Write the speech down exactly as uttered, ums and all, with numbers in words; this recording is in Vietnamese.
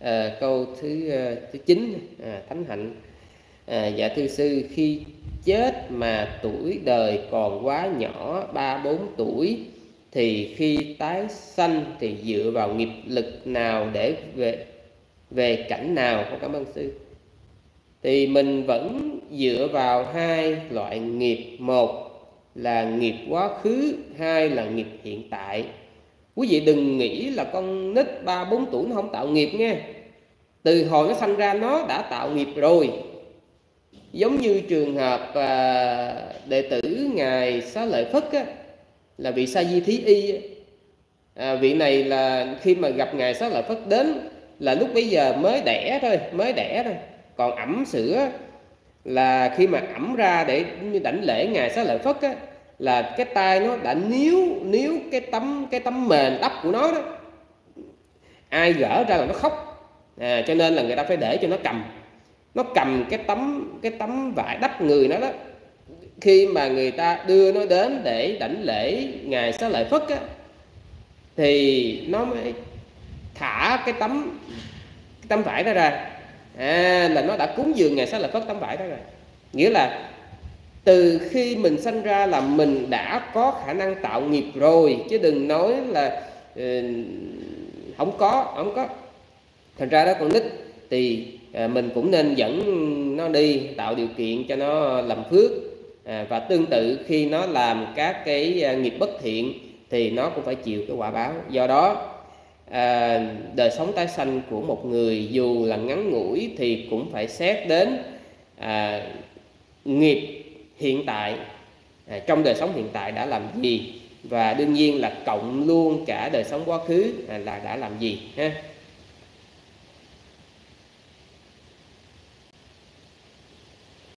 À, câu thứ thứ chín, à, Thánh Hạnh. À, dạ thưa sư, khi chết mà tuổi đời còn quá nhỏ, ba bốn tuổi, thì khi tái sanh thì dựa vào nghiệp lực nào để về về cảnh nào? Con cảm ơn sư. Thì mình vẫn dựa vào hai loại nghiệp, một là nghiệp quá khứ, hai là nghiệp hiện tại. Quý vị đừng nghĩ là con nít ba bốn tuổi nó không tạo nghiệp nghe. Từ hồi nó sanh ra nó đã tạo nghiệp rồi. Giống như trường hợp à, đệ tử ngài Xá Lợi Phất á, là vị Sa Di Thí Y. À, vị này là khi mà gặp ngài Xá Lợi Phất đến là lúc bấy giờ mới đẻ thôi, mới đẻ thôi. Còn ẩm sữa là khi mà ẩm ra để đảnh lễ ngài Xá Lợi Phất á, là cái tay nó đã níu níu cái tấm cái tấm mền đắp của nó đó, ai gỡ ra là nó khóc. À, cho nên là người ta phải để cho nó cầm nó cầm cái tấm cái tấm vải đắp người nó đó. Khi mà người ta đưa nó đến để đảnh lễ ngài Xá Lợi Phất á, thì nó mới thả cái tấm cái tấm vải đó ra. À, là nó đã cúng dường ngài Xá Lợi Phất tấm vải đó rồi. Nghĩa là từ khi mình sanh ra là mình đã có khả năng tạo nghiệp rồi, chứ đừng nói là uh, không có không có thành ra đó, con nít thì à, mình cũng nên dẫn nó đi, tạo điều kiện cho nó làm phước. À, và tương tự khi nó làm các cái nghiệp bất thiện thì nó cũng phải chịu cái quả báo. Do đó à, đời sống tái sanh của một người dù là ngắn ngủi thì cũng phải xét đến à, nghiệp hiện tại, à, trong đời sống hiện tại đã làm gì, và đương nhiên là cộng luôn cả đời sống quá khứ à, là đã làm gì ha.